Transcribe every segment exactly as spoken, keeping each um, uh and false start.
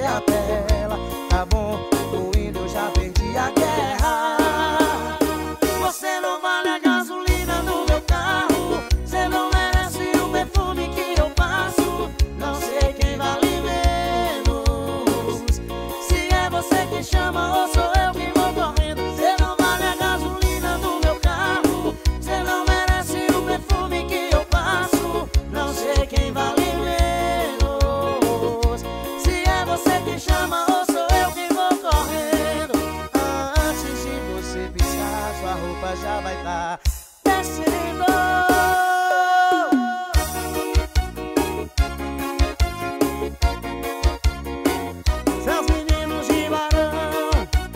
a tela. Tá bom, tô indo, eu já perdi a guerra. Você não vale a gasolina do meu carro, você não merece o perfume que eu passo. Não sei quem vale menos, se é você que chama ou sou eu que vou correndo. Você não vale a gasolina do meu carro, você não merece o perfume que eu passo. Não sei quem vale menos, se é você que chama ou sou eu que vou correndo. Antes de você piscar, sua roupa já vai estar descendo. Seus meninos de Barão,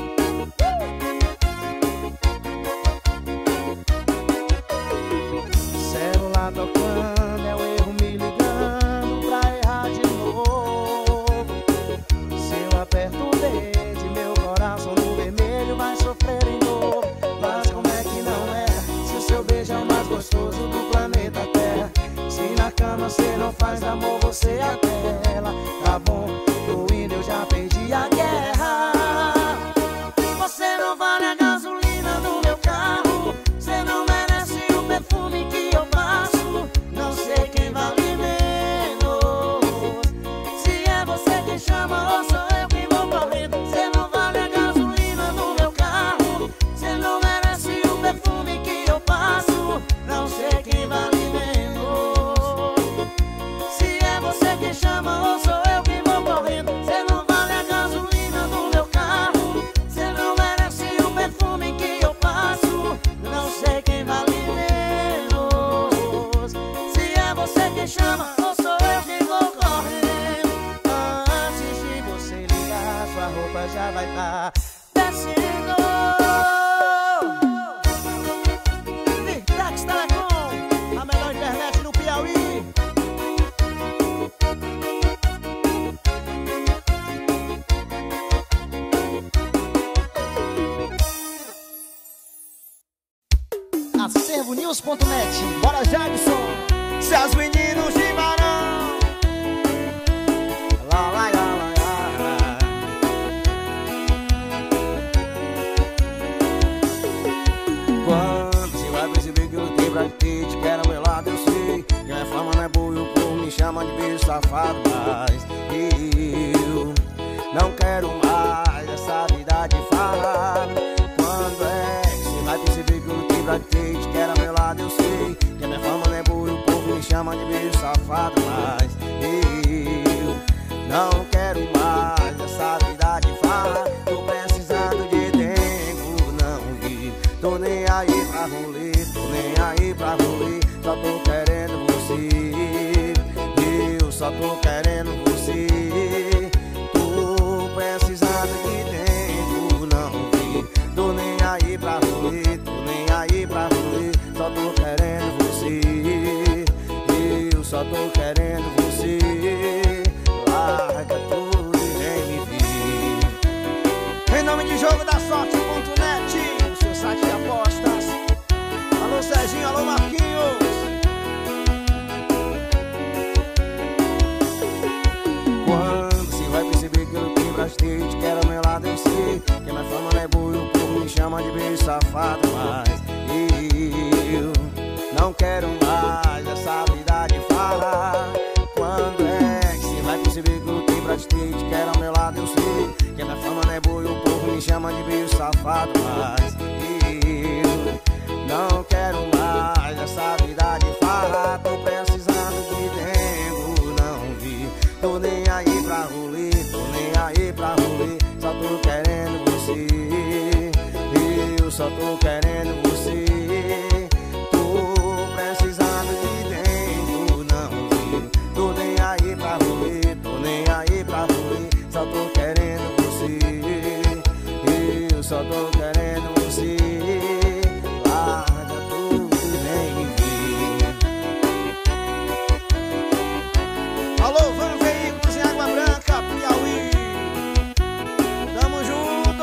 celular tocando, é o erro me ligando pra errar de novo. Se eu aperto o dedo, meu coração no vermelho vai sofrer em dor. Mas como é que não é, se o seu beijo é o mais gostoso do planeta Terra? Se na cama você não faz amor, você apela. Tá bom, tô indo, eu já perdi a guerra. Você não vale a gasolina do meu carro, você não merece o perfume que eu passo. Não sei quem vale menos, se é você que chama ou sou eu que vou correndo. Você não vale a gasolina do meu carro, você não merece o perfume que eu passo. Não sei quem vale menos, se é você que chama ou sou eu que vou correndo. Você não vale a gasolina do meu carro, você não merece o perfume que eu passo. Não sei quem vale menos, se é você que chama ou sou eu que vou correndo. Antes de você ligar, sua roupa já vai estar descendo. Virtex Telecom, a melhor internet do Piauí. Acervo news ponto net. Bora, Jackson. Seus meninos de Barão. Lá, lá, lá, lá, lá. Quando você vai perceber que eu lutei pra ter, te quero ao meu lado, eu sei que minha fama não é boa e o povo me chama de beijo safado. Mas eu não quero mais essa vida de falar. Quando é que você vai perceber que eu lutei pra ter, te quero ao meu lado, eu sei que a minha fama não é boa e o povo me chama de beijo safado. Mas eu não quero mais essa vida de falar. Tô precisando de tempo, não vi. Tô nem aí pra rolê, tô nem aí pra rolê. Só tô querendo você, eu só tô querendo você. Tô precisando de tempo, não vi. Tô nem aí pra rolê, tô nem aí pra rolê. Só tô querendo você, eu só tô querendo você. Larga tudo e vem me ver. Em nome de jogo da sorte ponto net, o seu site de apostas. Alô Serginho, alô Marquinhos. Quando você vai perceber que eu não tenho pra ter, te quero ao meu lado, eu sei que minha fama não é boa e o povo me chama de beijo safado. Mas eu não quero mais essa vida de falar. Quando é que você vai perceber que eu não tenho pra te ter, te quero ao meu lado, eu sei que minha fama não é boa e o povo me chama de beijo safado. Mas eu não quero mais essa vida de falar. Tô precisando de tempo, não vi. Tô nem aí pra rolê, tô nem aí pra rolê. Só tô querendo você, eu só tô querendo você. Tô precisando de tempo, não vi. Tô nem aí pra rolê, tô nem aí pra rolê. Só tô querendo você, eu só tô querendo você. Larga tudo e vem me ver. Alô, Van Veículos em Água Branca, Piauí. Tamo junto.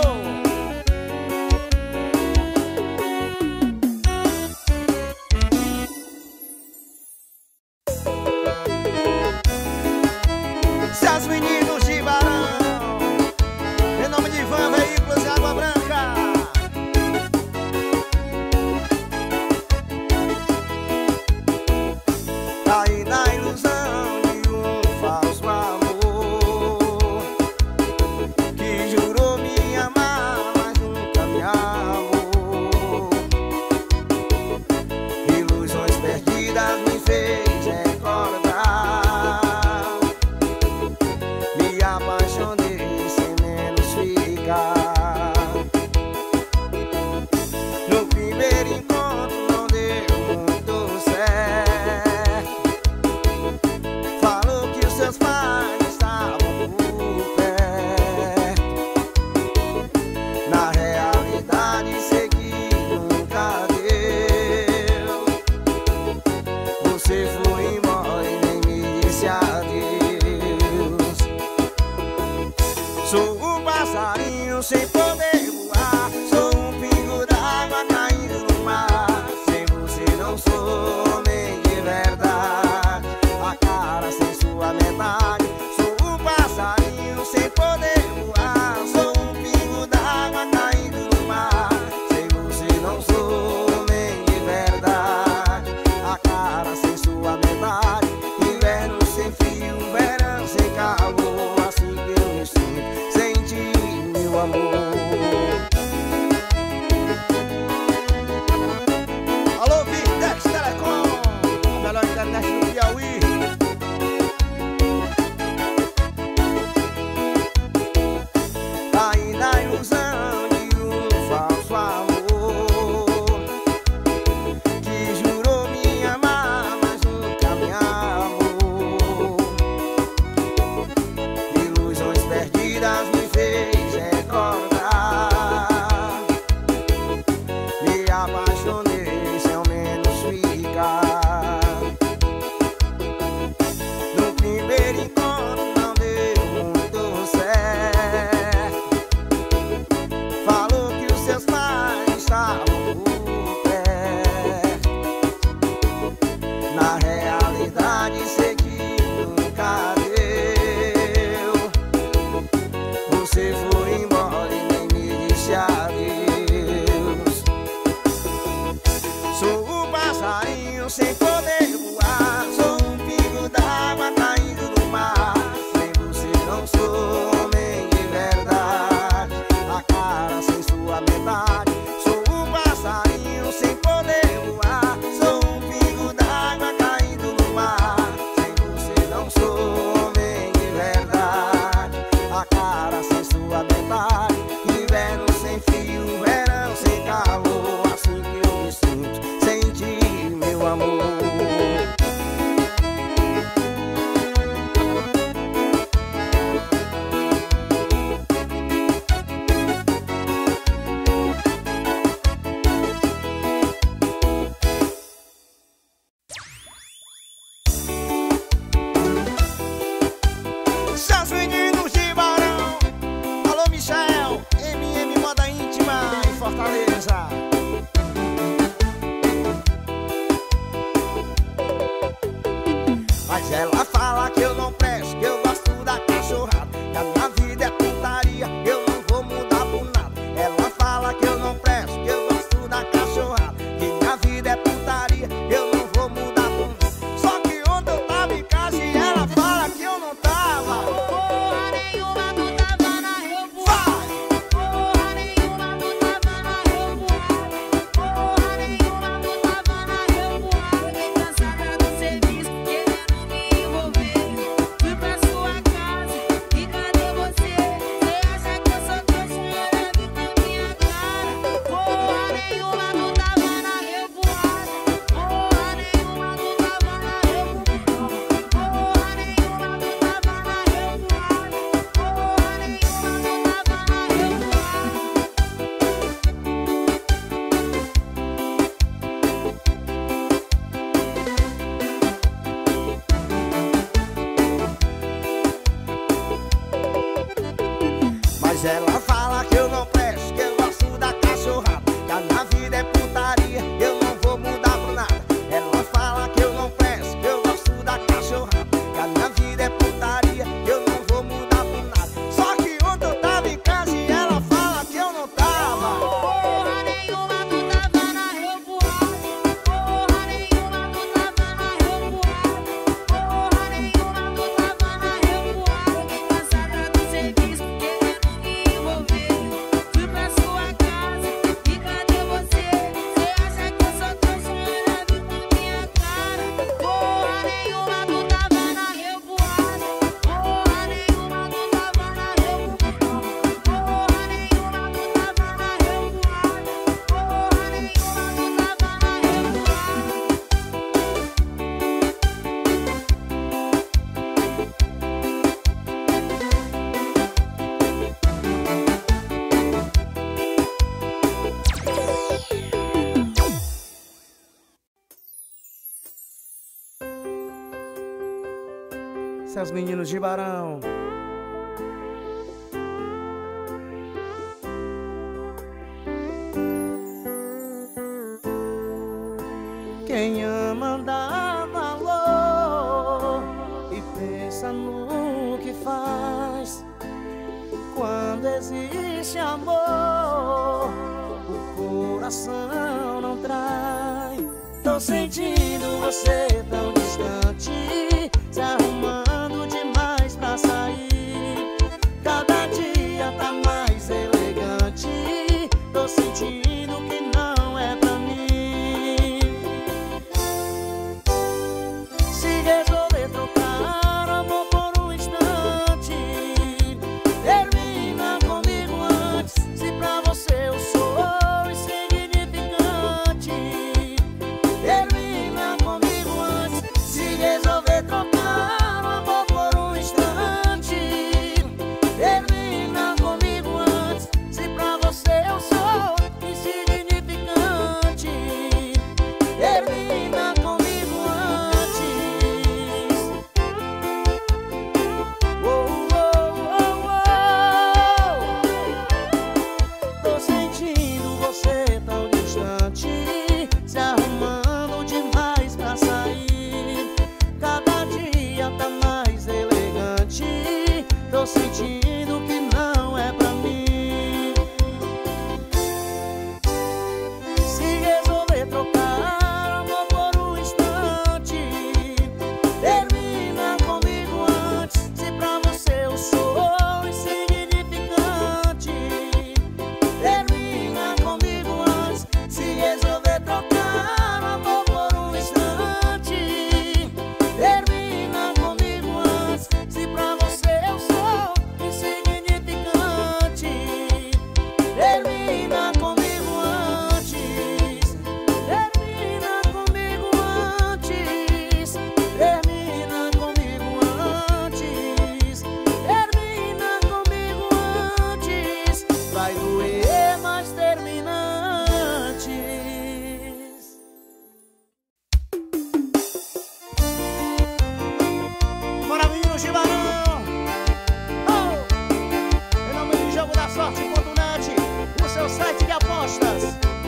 Seus meninos de Barão. sem poder voar. Sou um pingo d'água caindo no mar. Sem você não sou homem de verdade. A cara sem sua metade. Sou um passarinho sem poder voar. Sou um pingo d'água caindo no mar. Sem você não sou homem de verdade. A cara sem sua metade. Inverno sem frio, verão sem calor. Assim que eu me sinto sem ti, meu amor. Alô, Virtex Telecom, a melhor internet do Piauí. Ainda a ilusão de um falso amor, que jurou me amar, mas nunca me amou. Ilusões perdidas me fez recordar. Me apaixonei sem ao menos ficar. No primeiro encontro não deu muito certo. Falou que os seus pais estavam por perto. Na realidade sei que nunca deu. Você foi embora e nem me disse adeus. Sou um passarinho sem poder voar. Sou um pingo d'água caindo no mar. Sem você não sou homem de verdade. A cara sem sua metade. Sou um passarinho sem poder voar. Sou um pingo d'água caindo no mar. Sem você não sou homem de verdade. A cara sem sua metade. Inverno sem frio, verão sem calor. Assim que eu me sinto sem ti, meu amor. Seus meninos de Barão. Alô, Michel, M M Moda Íntima em Fortaleza. Mas ela fala que eu não presto, que eu gosto da cachorrada, que a minha vida é putaria, eu não vou mudar por nada. Ela fala que eu não presto, que eu gosto da cachorrada, que minha vida é putaria, eu não vou mudar por nada. Só que ontem eu tava em casa e ela fala que eu não tava. Porra nenhuma, tu tava na revoada. Porra nenhuma, tu tava na revoada. Porra nenhuma, tu tava na revoada. Fiquei cansada do serviço, querendo me envolver. Fui pra sua casa, e cadê você? Você acha que eu sou trouxa? Olha na minha cara. Porra nenhuma, tu tava na revoada. Porra nenhuma, tu tava na revoada. Porra nenhuma, tu tava na revoada. Porra nenhuma, tu tava na revoada. Mas ela fala que eu não presto, que eu gosto da cachorrada, que a minha vida é putaria, eu não vou mudar por nada. Ela fala que eu não presto, que eu gosto da cachorrada, que a minha vida é putaria, eu não vou mudar por nada. Só que ontem eu tava em casa e ela fala que eu não tava. Porra nenhuma, tu tava na revoada. Porra nenhuma, tu tava na revoada. Porra nenhuma, tu tava na revoada. Fiquei cansada do serviço, querendo me envolver. Fui pra sua casa, e cadê você? Você acha que eu sou trouxa? Olha na minha cara. Porra nenhuma, tu tava na revoada. Porra nenhuma, tu tava na revoada. Porra nenhuma, tu tava na revoada. Porra nenhuma, tu tava na revoada. Seus meninos de Barão. Quem ama dá valor e pensa no que faz. Quando existe amor, o coração não trai. Tô sentindo você tão distante, se arrumando demais pra sair. Cada dia tá mais elegante. Tô sentindo que não é pra mim. Se resolver trocar amor por um instante, termina comigo antes. Se pra você eu sou insignificante, termina comigo antes. Se resolver trocar amor por um instante, termina comigo antes. Se pra você eu sou insignificante, termina comigo antes. Oh, oh, oh, oh. Tô sentindo você tão distante, se arrumando demais pra sair. Cada dia tá mais elegante. Tô sentindo que não é pra mim. Se resolver trocar amor por um instante, termina comigo antes. Se pra você eu sou insignificante, termina comigo antes. Se resolver trocar amor por um instante, termina comigo antes. Se pra você eu sou insignificante, termina comigo antes. Termina comigo antes. Termina comigo antes. Termina comigo antes. Vai doer, mas termina antes. Bora, menino Chibarão! Oh! Em nome de jogo da sorte ponto net, o seu site de apostas.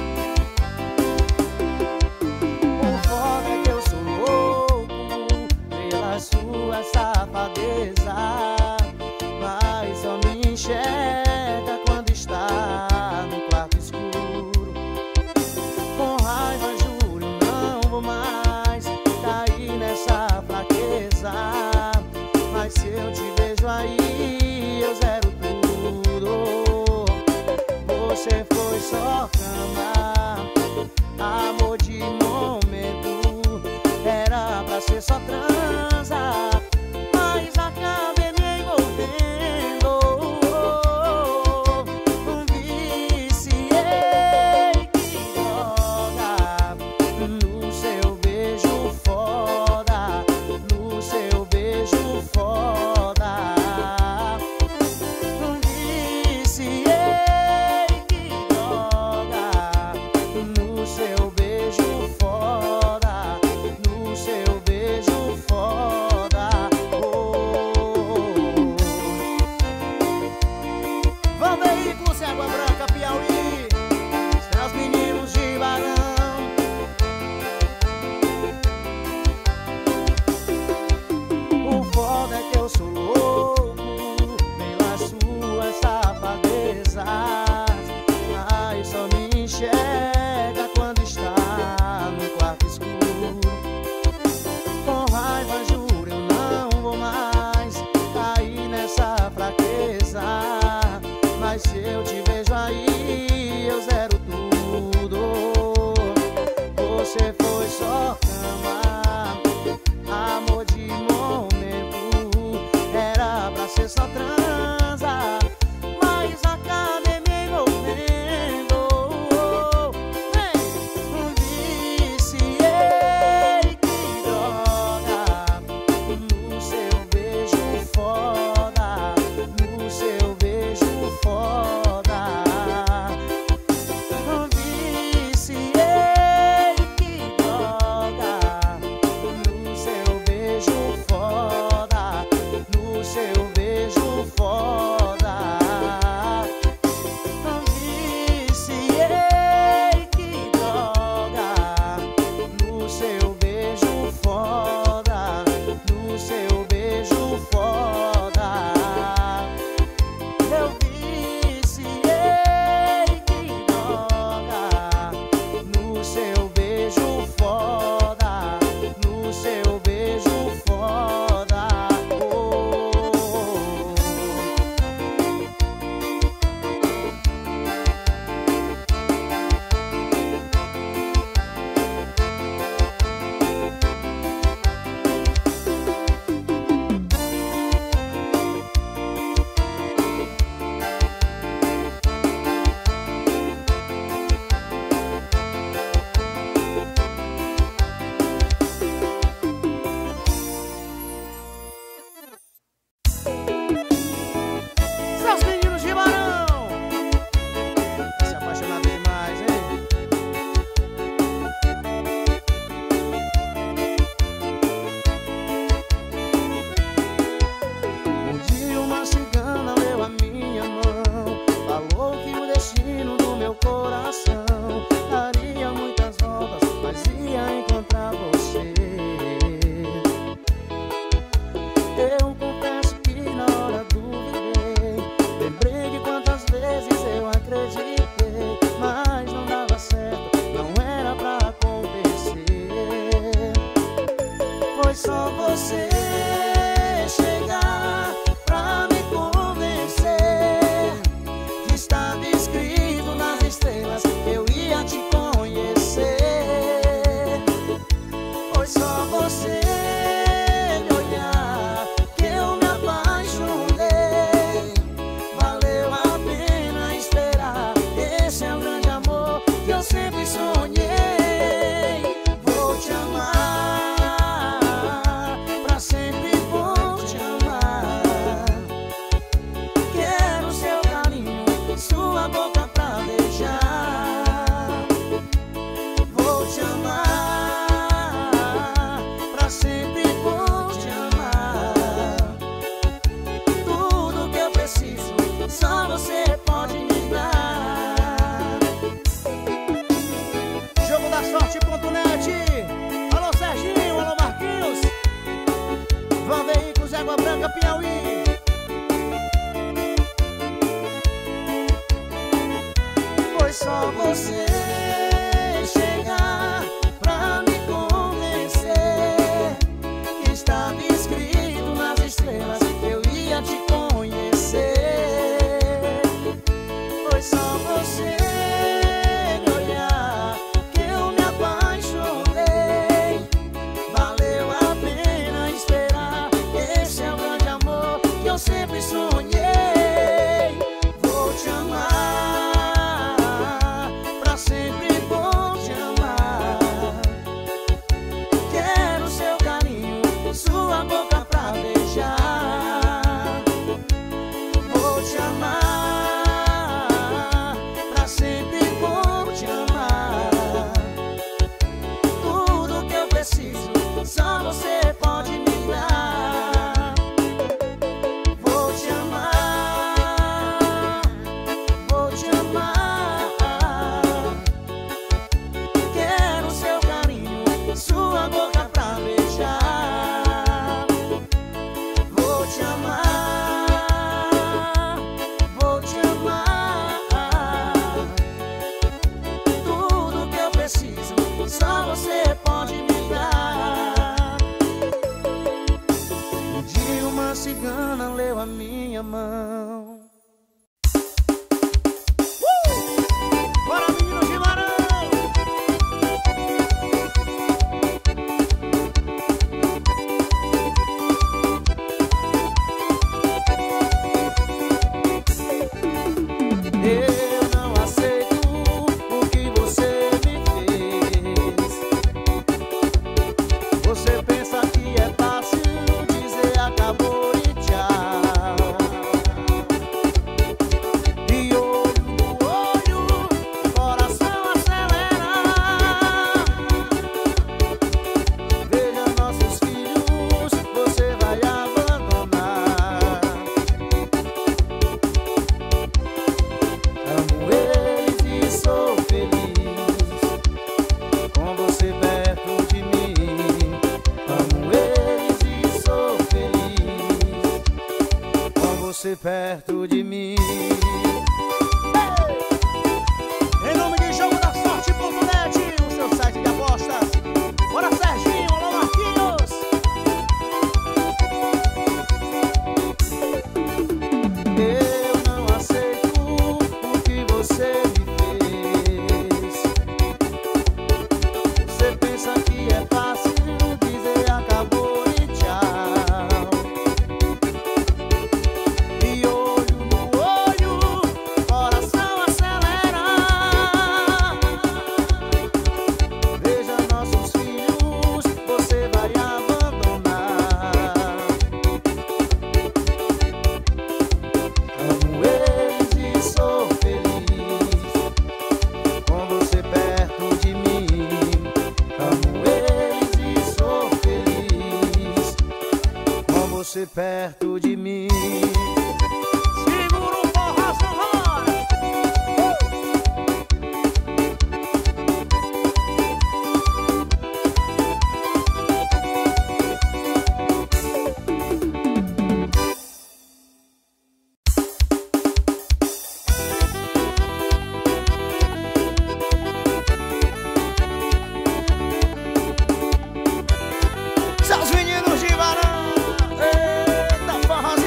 O foda é que eu sou louco pela sua safadeza, mas só me enxerga quando está no quarto escuro. Com raiva juro, não vou mais cair nessa fraqueza. Mas se eu te vejo aí, eu zero tudo. Você foi só cama, amor de momento. Era pra ser só transa, mas acabei me envolvendo. Viciei, que droga, no seu beijo foda, no seu beijo foda. Viciei, que droga, estava escrito nas estrelas que eu ia te conhecer. Foi só você me olhar que eu me apaixonei. Valeu a pena esperar, esse é o grande amor que eu sempre sonhei. Vou te amar, pra sempre vou te amar. Quero seu carinho, sua boca pra beijar. Vou te amar, pra sempre vou te amar. Tudo que eu preciso, só você pode me dar. Jogo da sorte ponto net. Alô Serginho, alô Marquinhos, Van Veículos, Água Branca, Piauí. Foi só você chegar pra me convencer que estava escrito nas estrelas que eu ia te conhecer. Foi só você me olhar que eu me apaixonei. Valeu a pena esperar, esse é o grande amor que eu sempre sonhei. Vou te amar, pra sempre vou te amar. Quero seu carinho, sua boca pra beijar. Vou te amar, pra sempre vou te amar. Tudo que eu preciso, só você pode me dar. Vou te amar, vou te amar. Quero seu carinho, sua boca pra beijar. Vou te amar, vou te amar. Tudo que eu preciso, só você pode me dar. Um dia uma cigana leu a minha mão. Bora, meninos de Marão! Eu não aceito o que você me fez. Você pensa que é fácil dizer acabou e tchau. E olho no olho, coração acelera. Veja nossos filhos, você vai abandonar. Amo eles e sou feliz com você perto de mim. Amo eles e sou feliz com você perto de mim. Em nome de jogo da sorte ponto net, o seu site de apostas. Bora Serginho, alô Marquinhos. Eu não aceito o que você me fez. Você pensa que é fácil dizer acabou e tchau. E olho no olho, coração acelera. Veja nossos filhos, você vai abandonar. Amo eles e sou feliz com você perto de mim. Amo eles e sou feliz com você perto de mim. Segura o forrozão, vambora! Seus meninos de Varão, eita, forrozinho.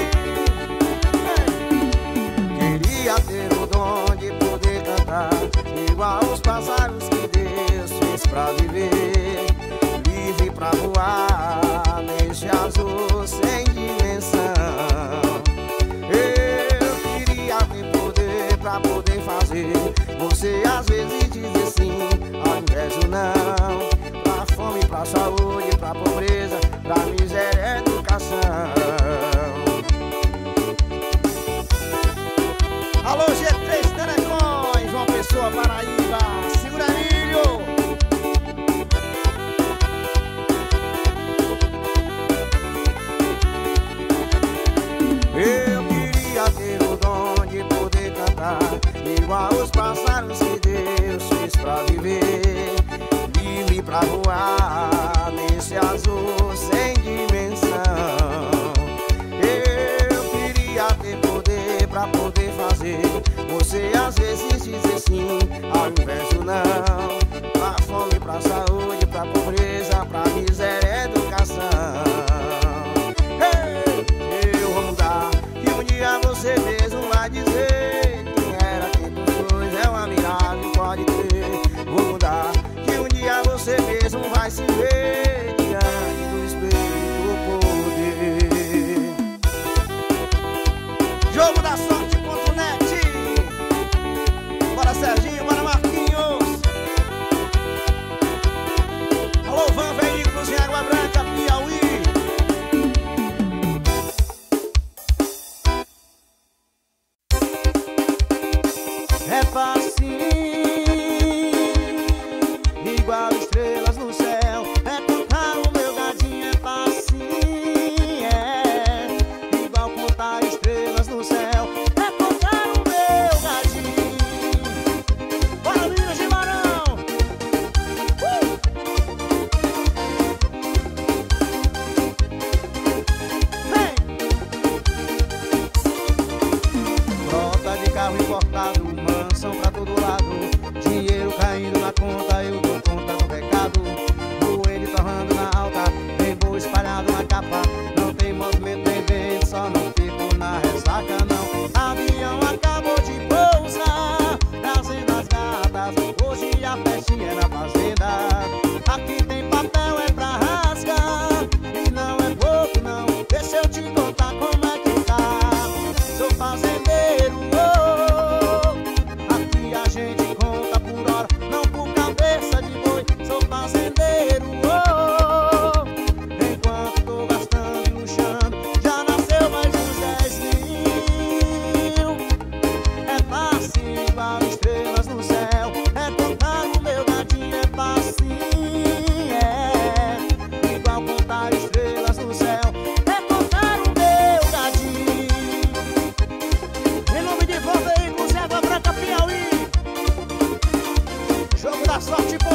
igual os pássaros que Deus fez pra viver, livre pra voar neste azul sem dimensão. Eu queria ter poder pra poder fazer você às vezes dizer sim ao invés do não, pra fome, pra saúde, pra pobreza, pra miséria, educação. Alô, G três Telecom, João Pessoa, Paraíba, segura milho. Eu queria ter o dom de poder cantar igual os pássaros que Deus fez pra viver, livre pra voar nesse azul sem dimensão. Eu queria ter poder pra poder fazer você às vezes dizer sim ao invés do não, pra fome, pra saúde, pra pobreza, pra miséria, educação. Hey, eu vou mudar, que um dia você mesmo vai dizer quem era quem dos dois é uma miragem, pode ter. Vou mudar, que um dia você mesmo vai se ver diante do espelho do poder. Jogo da sorte ponto net. Bora Serginho, bora Marquinhos. Alô, Van Veículos em Água Branca, Piauí. É facinho, igual estrelas no céu. É contar o meu gadinho, é facinho, é igual contar estrelas no céu. É contar o meu gadinho. Bora, Minas de Barão. Uh! Vem! Frota de carro importado, mansão pra todo lado, dinheiro caindo na conta, eu dou conta do recado. Joelho torrando na alta, tem boi espalhado na capa. Não tem movimento nem vento, só não fico na ressaca não. Avião acabou de pousar, trazendo as gatas, hoje a festinha é na fazenda. Aqui tem papel, é pra rasgar, e não é pouco não, deixa eu te contar como é que tá. Sou fazendeiro, oh, aqui a gente conta por hora, não por cabeça de boi. Sou fazendeiro, oh, enquanto tô gastando e luxando, já nasceu mais uns dez mil. É fácil, igual estrelas no céu. É contar o meu gadinho, é fácil, é igual contar estrelas no céu. É contar o meu gadinho. Em nome de Van Veículos, Água Branca, Piauí. Jogo da sorte.